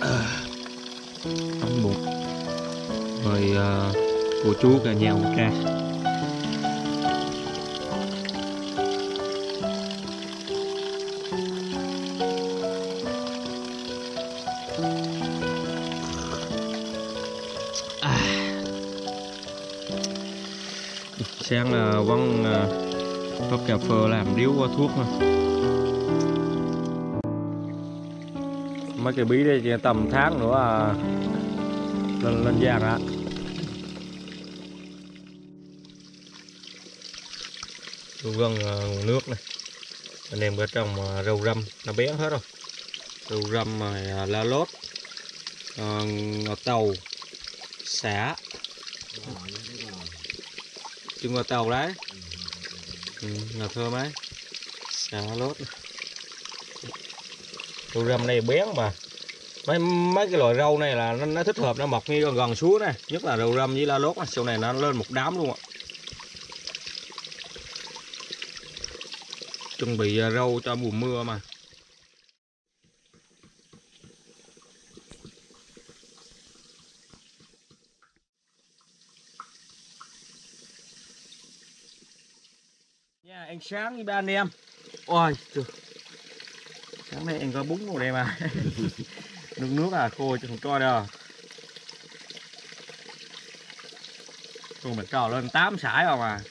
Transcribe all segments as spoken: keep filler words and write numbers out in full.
Tấm bột rồi uh, của chú cả nhà một ca. À. Sáng là vẫn uh, hớp cà phê làm điếu qua thuốc thôi. Mấy cái bí đây chỉ tầm tháng nữa à, lên lên giang á. Gần nguồn nước này, anh em ở trong rau răm nó bén hết rồi, rau răm rồi la lốt, ngò tàu, xả, chứ ngò tàu đấy, ừ, ngò thơm ấy, xả lốt, rau răm này bén mà. Mấy mấy cái loại rau này là nó, nó thích hợp nó mọc ngay gần, gần suối này, nhất là rau răm với la lốt, sau này nó lên một đám luôn ạ. Chuẩn bị rau cho mùa mưa mà. Nha, anh Sáng với ba anh em. Ôi trời. Sáng nay anh có bún vào đây mà. Nước nước à, khô chứ không cho đâu. Còn mình trò lên tám sải rồi mà.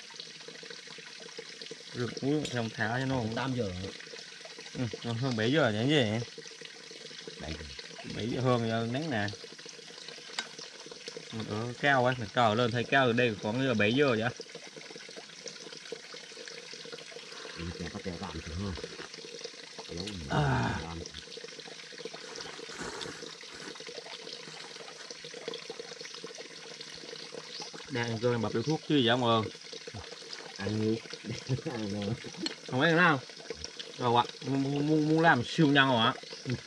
Rực muối không thả cho nó tám giờ. Ừ, hơn bảy giờ nhỉ gì? bảy giờ hơn nắng nè. Mình ở cao ấy, mình trò lên thấy cao ở đây khoảng giờ bảy giờ vậy. À. Đang ăn cơm bập điếu thuốc chứ gì vậy ông ơi? Ăn gì? Không ăn nào? Rồi ạ, muốn, muốn, muốn làm siêu nhân rồi ạ.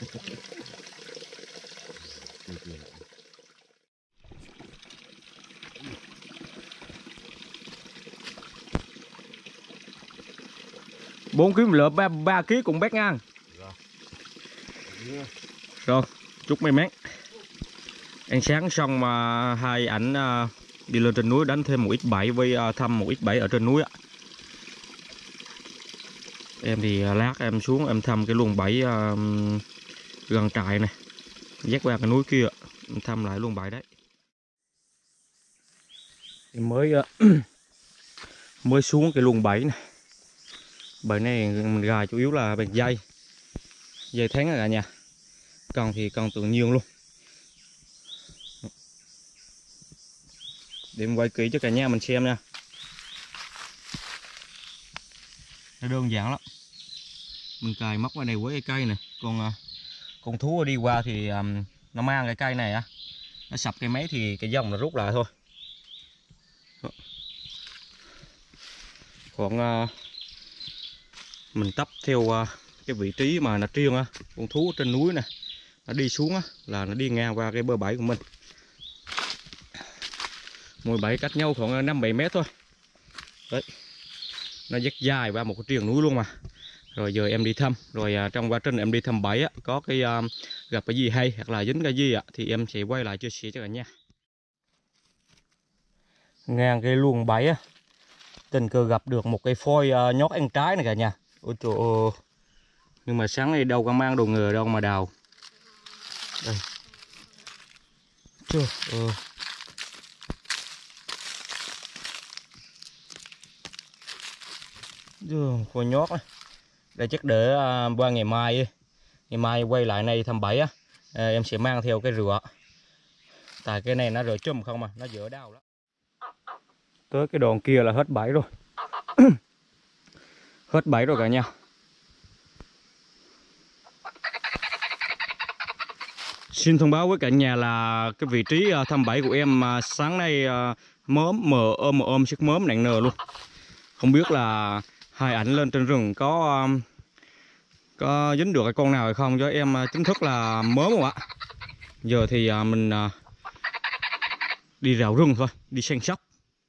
Bốn ký lợp ba ba ký cũng bét ngang. Rồi, chúc may mắn. Ăn sáng xong mà hai ảnh uh, đi lên trên núi đánh thêm một ít bẫy với uh, thăm một ít bẫy ở trên núi ạ. Em thì uh, lát em xuống em thăm cái luồng bẫy uh, gần trại này, dắt qua cái núi kia em thăm lại luồng bẫy đấy. Em mới uh, mới xuống cái luồng bẫy này. Bẫy này mình gài chủ yếu là bằng dây dây thắng cả nhà, còn thì còn tự nhiên luôn. Để em quay kỹ cho cả nhà mình xem nha. Nó đơn giản lắm, mình cài móc vào này với cái cây này, còn con thú đi qua thì um, nó mang cái cây này á, nó sập cây máy thì cái dòng nó rút lại thôi. Còn uh, mình tấp theo uh, cái vị trí mà nó triêng á, con thú trên núi nè, nó đi xuống á là nó đi ngang qua cái bờ bẫy của mình. Mỗi bẫy cách nhau khoảng năm bảy mét thôi. Đấy. Nó dắt dài qua một cái triền núi luôn mà. Rồi giờ em đi thăm, rồi à, trong quá trình em đi thăm bẫy á, có cái à, gặp cái gì hay hoặc là dính cái gì á thì em sẽ quay lại chia sẻ cho cả nhà. Ngang cái luồng bẫy á, tình cờ gặp được một cái phôi à, nhót ăn trái này cả nhà. Ôi trời ơi. Nhưng mà sáng nay đâu có mang đồ nghề đâu mà đào. Đây. Trời ơi. Phôi nhót á. Đây chắc để uh, qua ngày mai ngày mai quay lại này thăm bẫy á, à, em sẽ mang theo cái rửa, tại cái này nó rửa chùm không mà nó dở đau lắm. Tới cái đoạn kia là hết bẫy rồi. Hết bẫy rồi cả nhà. Xin thông báo với cả nhà là cái vị trí uh, thăm bẫy của em uh, sáng nay uh, mớm mờ ôm ôm chiếc mớm nặng nề luôn. Không biết là hai ảnh lên trên rừng có um, có dính được cái con nào hay không, cho em chính thức là mớm không ạ. Giờ thì uh, mình uh, đi rào rừng thôi, đi săn sóc.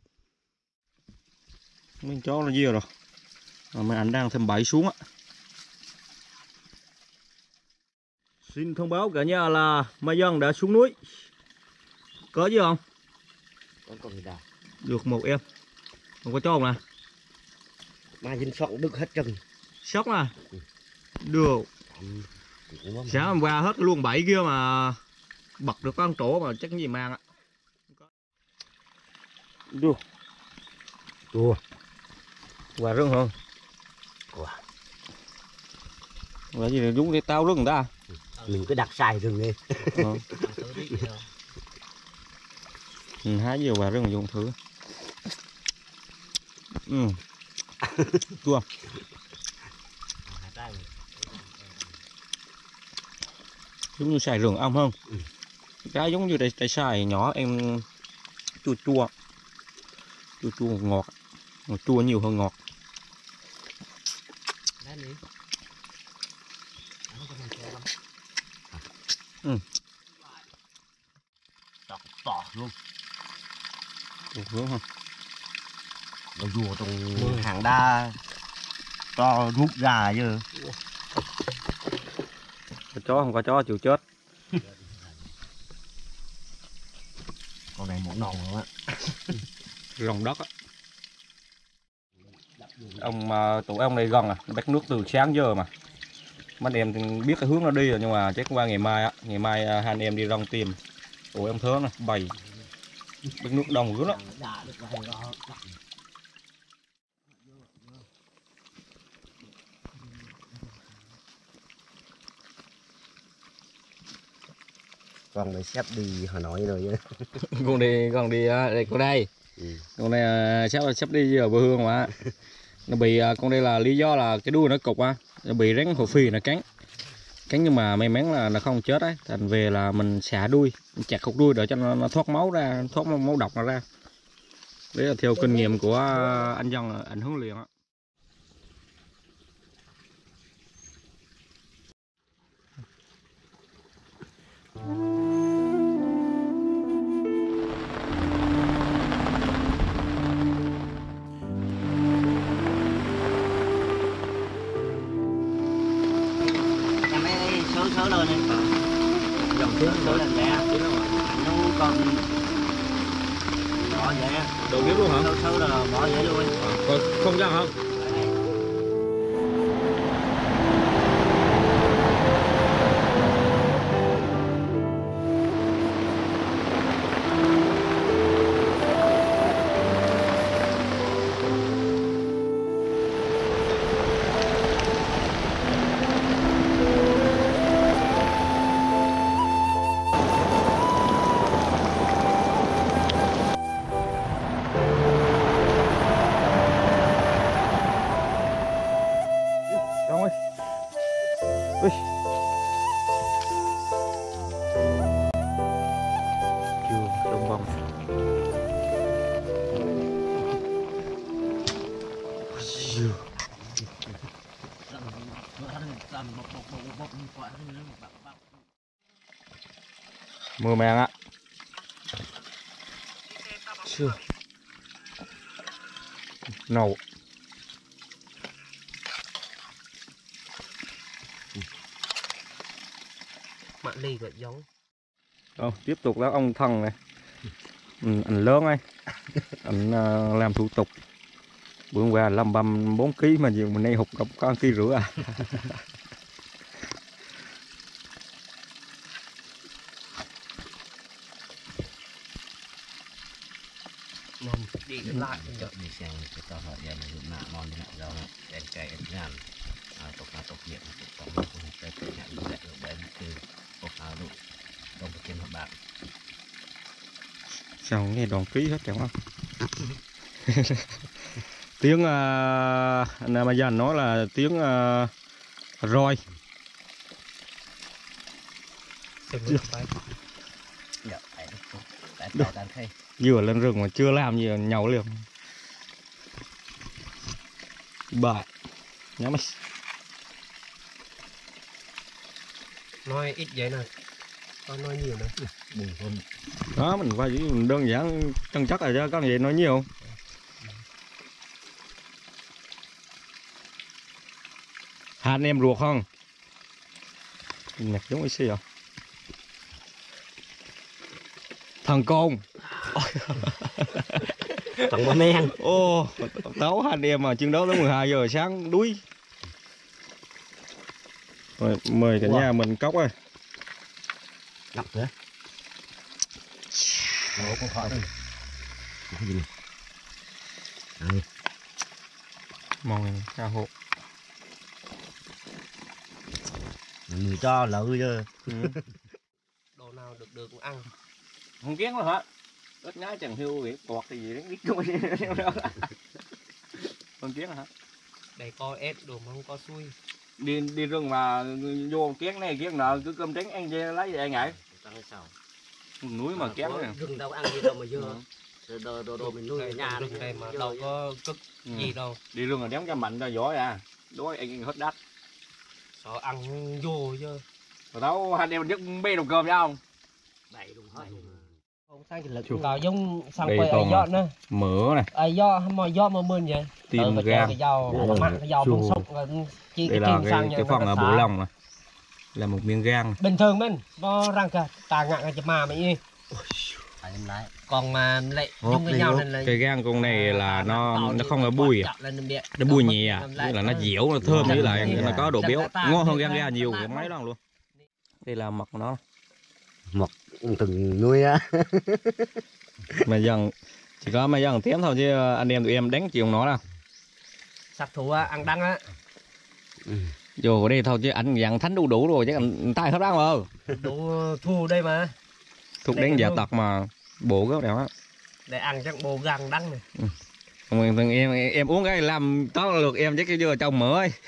Mấy chó nó nhiều rồi. À, mấy ảnh đang thêm bẫy xuống á. Xin thông báo cả nhà là Mai Dân đã xuống núi. Có gì không? Con còn gì đâu. Được một em. Không có cho không nè. Mai Dân soạn được hết trần. Sóc nè. Được. Sáng hôm qua hết luôn bảy kia mà bật được con tổ mà chắc cái gì mang ạ. Được. Ủa. Quả rừng không? Ủa. Là gì là đúng để tao rừng người ta. Mình cứ đặt sai rừng đi. Ờ. Ừ, hái nhiều quả rừng dùng thử. Ừ. Chua. Giống như xài rừng ong không? Ừ. Cái giống như trái xài nhỏ em chua chua. Chua chua ngọt. Ngọt chua nhiều hơn ngọt. Ừ. Tỏ, tỏ luôn. Được hướng không? Nó rùa trong hàng đa to rút ra chứ. Có chó không có chó chịu chết. Con này một nòng luôn á. Lòng đất á. Ông tụi ông này gần à, bắt nước từ sáng giờ mà. Mấy em thì biết cái hướng nó đi rồi nhưng mà chắc qua ngày mai á, ngày mai hai anh em đi rong tìm. Tụi em thớ này, bầy. Bắt nước đông dữ lắm. Con này sắp đi Hà Nội rồi chứ. Con đi, con đi đây, con đây. Ừ. Con này sắp sắp đi ở quê hương mà. Nó bị con đây là lý do là cái đuôi nó cục á, nó bị rắn hổ phì nó cắn. Cắn nhưng mà may mắn là nó không chết đấy, thành về là mình xả đuôi, mình chặt cục đuôi để cho nó, nó thoát máu ra, thoát máu độc nó ra. Đấy là theo kinh nghiệm của anh Dân, anh huấn luyện á. Sớ sớ lên đi. Dòng sớ sớ lên nè. Nó còn bỏ vậy á. Đồ biết luôn hả? Sớ sớ là bỏ vậy luôn. Còn không Dân hả? Ui. Chưa trong bông. Mưa màng á. Chưa. Nầu. Mặn ly vậy giống. Đâu, tiếp tục là ông thần này. Ừ, anh lớn ấy. Anh uh, làm thủ tục. Bữa qua làm băm bốn ký mà nhiều mình nay hụt có con ký rưỡi à. Đi lại chợ đi xem cái tao hỏi giờ là dụng nạ non như này đâu đèn cây ăn ngàn tục nào tục điện tục tao cũng phải tự nhận được lại được bên từ tục nào đủ đồng một trên một bạn sao nghe đòn ký hết chẳng không. Tiếng uh, anh Mai Dân nói là tiếng uh, roi. Vừa lên rừng mà chưa làm gì nhậu liền. Bà nhắm mắt. Nói ít vậy nè, con nói nhiều nữa. Buồn hơn. Đó mình qua chỉ đơn giản chân chất rồi chứ có gì nói nhiều. Hai anh em ruột không? nhặt giống cái gì vậy? Thằng côn. Thằng bò men. Ô, tấu hai anh em mà chiến đấu tới mười hai giờ sáng đuối. Rồi, mời cả wow. nhà mình cốc ơi. Ngọc kìa. Ủa con khó đây. Cái gì này? Đây. Mong ra hộ. Người cho lợi chứ. Ừ. Đồ nào được được cũng ăn. Không kiến luôn hả? Ít nhái chẳng hiu việc quọt thì gì đấy biết không? Không kiến hả? Đây coi ép đồ mà không có xui. Đi đi rừng mà vô kiến này kiến nọ cứ cơm trắng ăn dê lấy vậy ngại. Núi mà kén này. Rừng đâu ăn gì đâu mà dưa. Đồ đồ đồ mình nuôi ở nhà đây, đây mà đâu có cực ừ. gì đâu. Đi rừng là đếm cho mạnh cho giỏi à. Đói ăn hết đắt. Sợ ăn vô chứ. Rồi đâu hai đêm dứt bê đồ cơm nhau không? Đầy đúng hết. Không sang cái lực cao giống sang quay ai giọt nữa. Mỡ này. Ai giọt mà giọt mà mơn vậy. Tìm gan. Cái dầu mặn cái dầu bông sốc chi đây là cái, cái phần bộ lòng này. Là một miếng gan. Bình thường mình có răng cả tà ngạn cái mà mày đi. Còn mà lại chung với nhau nên là cái gan con này là nó nó không có bùi à. Nó bùi nhẹ à, là nó dẻo nó thơm với lại nó có độ béo ngon hơn gan gà nhiều cái máy đó luôn. Đây là mật của nó. Mật từng nuôi á. Mà dần chỉ có mấy dần tiếng thôi chứ anh em tụi em đánh chiều nó đâu. Sát thủ ăn đắng á. Dù ở đây thôi chứ anh dặn thánh đủ đủ rồi chứ anh tay hết ăn rồi. Đủ thu đây mà. Thuộc đến giả tật mà bộ gốc đẹp á. Để ăn chắc bộ gan đắng này. Ừ. Em, em em uống cái làm tó là được em chắc cái vừa trong mỡ ấy.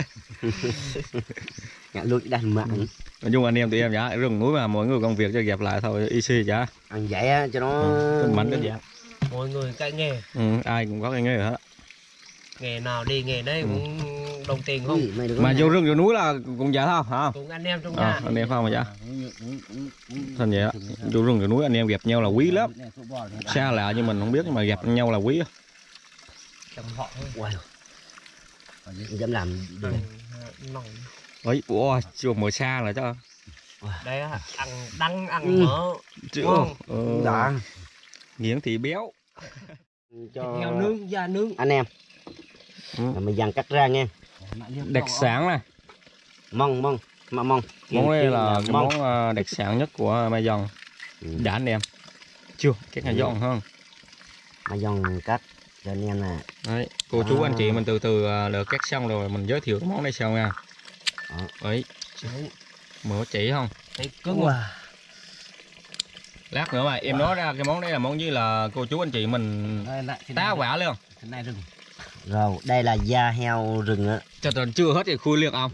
Ngã luôn đàn mặn. Ừ. Nói chung anh em tụi em nhá, rừng núi mà mỗi người công việc cho dẹp lại thôi y xì chả. Ăn vậy á cho nó ừ. Mạnh cái dạng. Mỗi người cái nghề. Ừ, ai cũng có cái nghề hết. Nghề nào đi nghề đấy ừ. cũng đồng tiền không? Mà vô rừng vô núi là cũng vậy thôi hả? Cũng anh em trong à, nhà. Anh em không mà dạ. Thành vậy á. Vô rừng vô núi anh em gặp nhau là quý lắm. Xa lạ nhưng mình không biết nhưng mà gặp nhau là quý á. Chồng họ thôi. Wow. Dám làm được. Ấy, ủa, chưa mở xa rồi cho. Đây á, ăn đắng ăn mỡ. Ngon. Ừ. Đã. Miếng thì béo. Cho heo nướng, da nướng. Anh em. Ừ. Mình dàn cắt ra nha. Đặc sản này. Mông mông, mà mông. Món này là cái món đặc sản nhất của Mai Dòng. Ừ. Đã anh em. Chưa, cái này dọn hơn. Mai Dòng cắt cho anh em nè. Đấy, cô chú anh chị mình từ từ được cắt xong rồi mình giới thiệu cái món này sau nha. Đấy. Mỡ chỉ không? Thấy cứng wow. Lát nữa mà em wow. nói ra cái món đây là món gì là cô chú anh chị mình tá quả luôn. Rồi, đây là da heo rừng á. Cho tôi chưa hết thì khui liền không?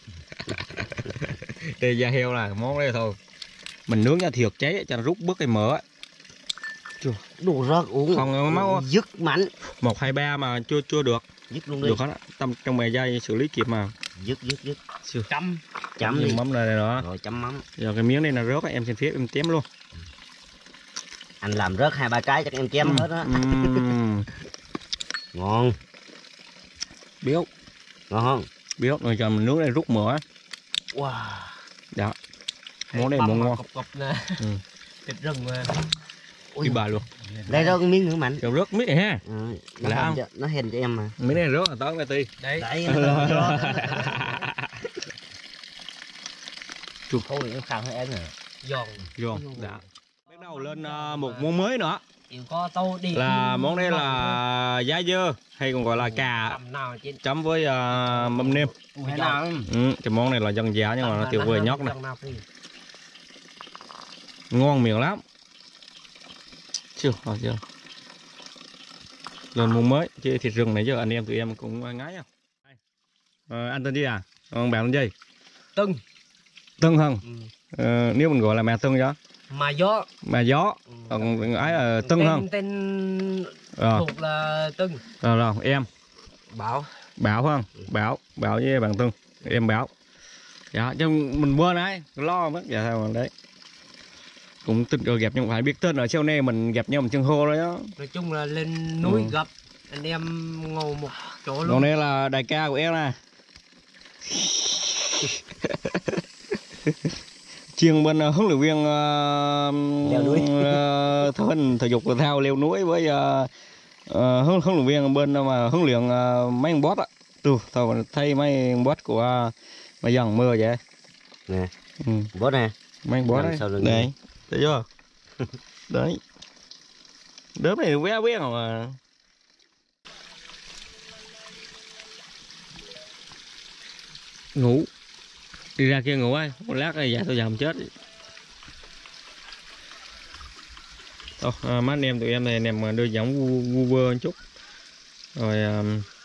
Đây da heo là món đây thôi. Mình nướng cho thiệt cháy cho nó rút bớt cái mỡ. Chưa. Đồ rớt uống. Không máu. Dứt mạnh. Một hai ba mà chưa chưa được. Dứt luôn đi. Được hết tâm trong mày dây xử lý kịp mà. Dứt dứt dứt. Chưa. Chấm. Chấm đi. Mắm này đó. Rồi chấm mắm. Giờ cái miếng này là rớt em xin phép em chém luôn. Anh làm rớt hai ba cái chắc em chém ừ. hết á. Uhm. Ngon. Béo. Ngon không? Béo rồi cho mình nước này rút mỡ. Wow. Đó. Món này món ngon. Cục cục nè. Ừ. Thịt rừng mà. Đi bà luôn. Đây đó cái miếng nữa mạnh. Cho rớt miếng này ha. Ừ, nó hèn cho, nó hèn cho em mà. Miếng này rớt là tới ti. Đấy. Đấy. Chụp thôi em khang hơi em rồi. Giòn. Giòn. Dạ. Bắt đầu lên uh, một món mới nữa. Có tô đi. Là món đây là giá dơ hay còn gọi là cà chấm với uh, mâm nêm. Ừ, cái món này là dân dã nhưng mà nó tuyệt vời nhóc này. Ngon miệng lắm. Chưa, rồi chưa. Lần món mới chứ thịt rừng này giờ anh em tụi em cũng ngái à. Ờ, anh tên gì à? Ông bạn tên gì? Tưng. Tưng hả? Ừ. Ờ, nếu mình gọi là mẹ Tưng đó. Mà gió. Mà gió. Ừ. Còn ấy là Tưng hả? Tên, tên thuộc là Tưng. Rồi rồi em. Bảo. Bảo không? Ừ. Bảo, Bảo với bạn Tưng. Em Bảo. Dạ, chứ mình quên ấy, lo mất dạ sao mà đấy. Cũng tình cờ gặp nhưng phải biết tên ở sau này mình gặp nhau một chân hô đấy đó. Nói chung là lên núi ừ. gặp anh em ngồi một chỗ luôn. Còn đây là đại ca của em nè. Chuyên bên uh, huấn luyện viên uh, leo núi uh, thể hình thể dục thể thao leo núi với uh, uh, huấn huấn luyện viên bên mà huấn luyện uh, mấy con boss á. Tôi tôi thấy mấy con boss của uh, mà dần mưa vậy nè. Ừ. Boss nè, mấy con boss đấy đấy thấy chưa đấy đớp này quét quét mà ngủ đi ra kia ngủ ấy một lát này dạ tôi dầm chết thôi à, mấy anh em tụi em này anh em đưa giọng vu vu vơ một chút rồi à,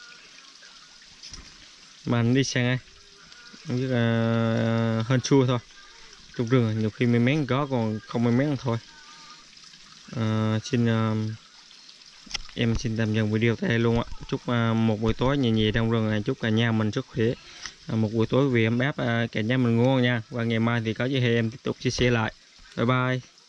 mà anh đi sang ai không biết là hên xui thôi trong rừng nhiều khi may mắn có còn không may mắn thôi. À, xin à, em xin tạm dừng video tại đây luôn ạ. Chúc à, một buổi tối nhẹ nhẹ trong rừng này, chúc cả nhà mình sức khỏe, à, một buổi tối vì ấm áp, à, cả nhà mình ngon nha. Và ngày mai thì có gì thì em tiếp tục chia sẻ lại. Bye bye.